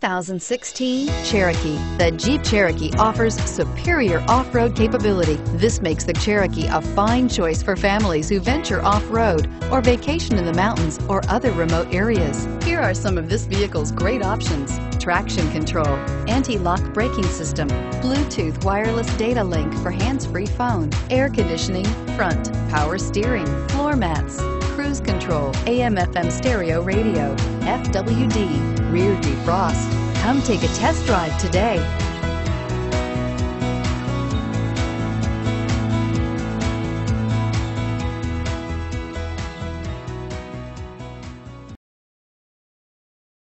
2016 Cherokee. The Jeep Cherokee offers superior off-road capability. This makes the Cherokee a fine choice for families who venture off-road or vacation in the mountains or other remote areas. Here are some of this vehicle's great options: traction control, anti-lock braking system, Bluetooth wireless data link for hands-free phone, air conditioning, front, power steering, floor mats, cruise control, AM/FM stereo radio, FWD, rear defrost. Come take a test drive today.